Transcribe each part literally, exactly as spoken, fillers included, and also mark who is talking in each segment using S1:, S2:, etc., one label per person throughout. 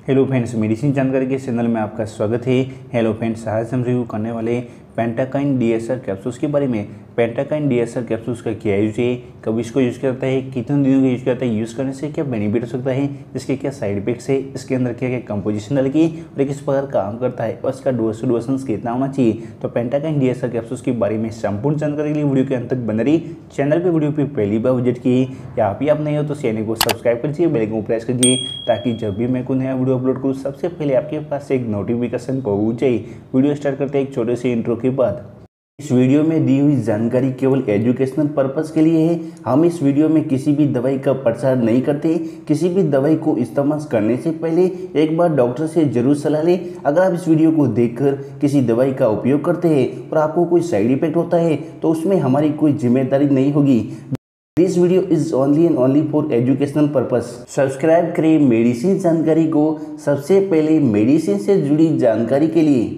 S1: Hello friends, medicine जानकारी के channel में आपका स्वागत है। हेलो फ्रेंड्स, आज हम रिव्यू करने वाले पेंटाकाइन डीएसआर कैप्सूल्स के बारे में। पेंटाकाइन डीएसआर कैप्सूल्स का क्या यूज है, कब इसको यूज़ करता है, कितने दिनों का यूज़ करता है, यूज़ करने से क्या बेनिफिट हो सकता है, इसके क्या साइड इफेक्ट्स है, इसके अंदर क्या क्या कंपोजिशन डलेगी और किस प्रकार काम करता है और इसका डोज डोसेंस कितना होना चाहिए। तो पेंटाकाइन डीएसआर कैप्सूल्स के बारे में संपूर्ण जानकारी के लिए वीडियो के अंत तक बने रही। चैनल पर वीडियो पर पहली बार विजिट की या आप ही आप नहीं हो तो चैनल को सब्सक्राइब कीजिए, बेल आइकन को प्रेस कीजिए ताकि जब भी मैं कोई नया वीडियो अपलोड करूँ सबसे पहले आपके पास एक नोटिफिकेशन पहुंच जाए। वीडियो स्टार्ट करते हैं एक छोटे से इंट्रो के बाद। इस वीडियो में दी हुई जानकारी केवल एजुकेशनल पर्पस के लिए है। हम इस वीडियो में किसी भी दवाई का प्रचार नहीं करते। किसी भी दवाई को इस्तेमाल करने से पहले एक बार डॉक्टर से जरूर सलाह लें। अगर आप इस वीडियो को देखकर किसी दवाई का उपयोग करते हैं और आपको कोई साइड इफेक्ट होता है तो उसमें हमारी कोई जिम्मेदारी नहीं होगी। This video is only and only for educational purpose. Subscribe करें मेडिसिन जानकारी को सबसे पहले मेडिसिन से जुड़ी जानकारी के लिए।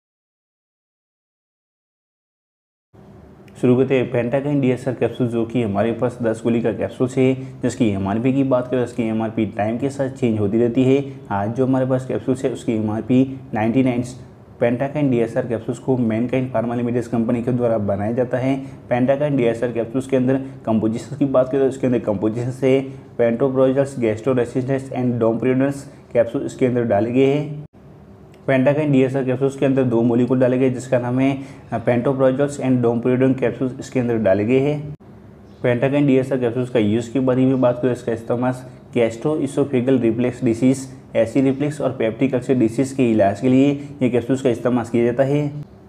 S1: शुरू करते हैं पेंटाकाइन डीएसआर कैप्सूल, जो कि हमारे पास दस गोली का कैप्सूल है, जिसकी एमआरपी की बात करें उसकी एमआरपी टाइम के साथ चेंज होती रहती है। आज जो हमारे पास कैप्सूल है उसकी MRP ninety nine. Pentakine DSR capsules को मैनकाइंड फार्मा लिमिटेड कंपनी के द्वारा बनाया जाता है। पेंटाकाइन डीएसआर कैप्सूल्स के अंदर कंपोजिशन की बात करें तो इसके अंदर कंपोजिशन से पेंटोप्रोजल्स, गैस्ट्रोरेसिस्टेंस एंड डोमप्रिडोनेस कैप्सूल इसके अंदर डाले गए हैं। पेंटाकाइन डीएसआर कैप्सूल्स के अंदर दो मोलिक्यूल डाले गए जिसका नाम है पेंटोप्रोजल्स एंड डोमप्रिडोन कैप्सूल्स इसके अंदर डाले गए हैं। पेंटाकाइन डीएसआर कैप्सूल्स का यूज़ के बारे में बात करें, इसका इस्तेमाल gastroesophageal reflux disease, acid reflux और पेप्टिक अल्सर डिसीज के इलाज के लिए ये कैप्सूल्स का इस्तेमाल किया जाता है।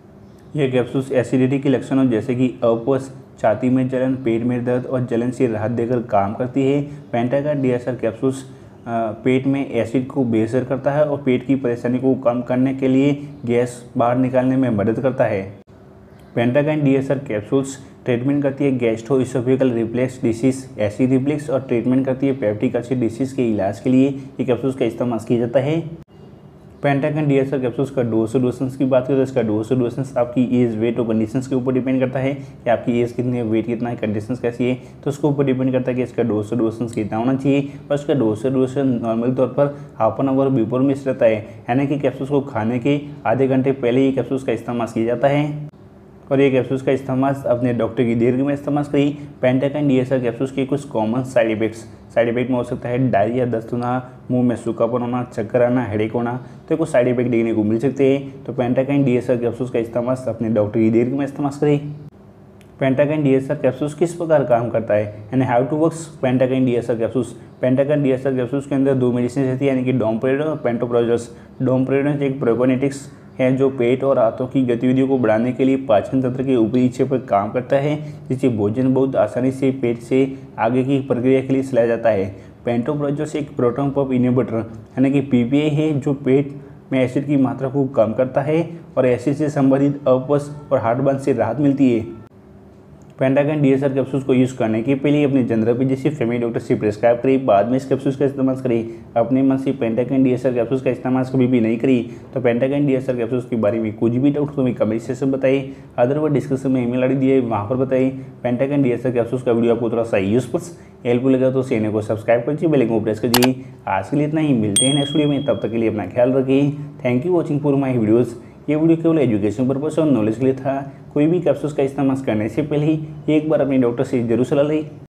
S1: यह कैप्सूल्स एसिडिटी के लक्षणों जैसे कि अपच, छाती में जलन, पेट में दर्द और जलन से राहत देकर काम करती है। पेंटाकाइन डीएसआर कैप्सूल्स पेट में एसिड को बेअसर करता है और पेट की परेशानी को कम करने के लिए गैस बाहर निकालने में मदद करता है। पेंटाकाइन डीएसआर कैप्सूल्स ट्रीटमेंट करती है gastroesophageal reflux disease, acid reflux और ट्रीटमेंट करती है पेप्टिक अल्सर डिसीज के इलाज के लिए ये कैप्सूल्स का इस्तेमाल किया जाता है। पेंटाकाइन डीएसआर कैप्सूल्स का डोज डोसेंस की बात करें तो इसका डोज डोसेंस आपकी एज, वेट और कंडीशंस के ऊपर डिपेंड करता है कि आपकी एज कितनी है, वेट कितना है, कंडीशंस कैसी है, तो उसके ऊपर डिपेंड करता है कि इसका डोज डोसेंस कितना होना चाहिए। और इसका डोज डोसेंस नॉर्मल तौर पर half an hour before meals रहता है, यानी कि कैप्सूल्स को खाने के आधे घंटे पहले ही कैप्सूल्स का इस्तेमाल किया जाता है। और ये कैप्सूल्स का इस्तेमाल अपने डॉक्टर की दीर्घ में इस्तेमाल करिए। पेंटाकाइन डीएसआर कैप्सूल्स के कुछ common side effects side effect में हो सकता है डायरिया, दस्त होना, मुंह में सूखापन होना, चक्कर आना, हेडेक होना, तो कुछ साइड इफेक्ट देखने को मिल सकते हैं। तो पेंटाकाइन डीएसआर कैप्सूल्स का इस्तेमाल अपने डॉक्टर की दीर्घ में इस्तेमाल करिए। पेंटाकाइन डीएसआर कैप्सूल्स किस प्रकार काम करता है यानी how to works Pentakine DSR capsules. Pentakine DSR capsules के अंदर दो मेडिसिन रहती है, यानी कि डोमप्रिडोन और पेंटोप्रोजल्स। डोमप्रिडोन एक प्रोकोनेटिक्स है जो पेट और हाथों की गतिविधियों को बढ़ाने के लिए पाचन तंत्र के ऊपरी हिस्से पर काम करता है, जिससे भोजन बहुत आसानी से पेट से आगे की प्रक्रिया के लिए चलाया जाता है। पेंटोप्रोजल्स एक प्रोटॉन पंप इनहिबिटर यानी कि पीपीए है जो पेट में एसिड की मात्रा को कम करता है और एसिड से संबंधित अपच और हार्टबर्न से राहत मिलती है। पेंटाकाइन डीएसआर कैप्सूल्स को यूज़ करने के पहले अपने जनरल जैसे फैमिली डॉक्टर से प्रिस्क्राइब करिए, बाद में इस कैप्सूल्स का इस्तेमाल करिए। अपने मन से पेंटाकाइन डीएसआर कैप्सूल्स का इस्तेमाल कभी भी नहीं करिए। तो पेंटाकाइन डीएसआर कैप्सूल्स के बारे में कुछ भी डाउट तो कमेंट सेक्शन में बताइए, अदरवाइज डिस्क्रिप्शन में ईमेल आईडी दिए वहाँ पर बताइए। पेंटाकाइन डीएसआर कैप्सूल्स का वीडियो आपको थोड़ा सा यूजफुल हेल्पफुल लगा तो चैनल को सब्सक्राइब कीजिए, बेल आइकन को प्रेस कीजिए। आज के लिए इतना ही, मिलते हैं नेक्स्ट वीडियो में, तब तक के लिए अपना ख्याल रखिए। Thank you watching for my videos. ये वीडियो केवल एजुकेशन पर्पस और नॉलेज के लिए था। कोई भी कैप्सूल्स का इस्तेमाल करने से पहले ही एक बार अपने डॉक्टर से जरूर सलाह लें।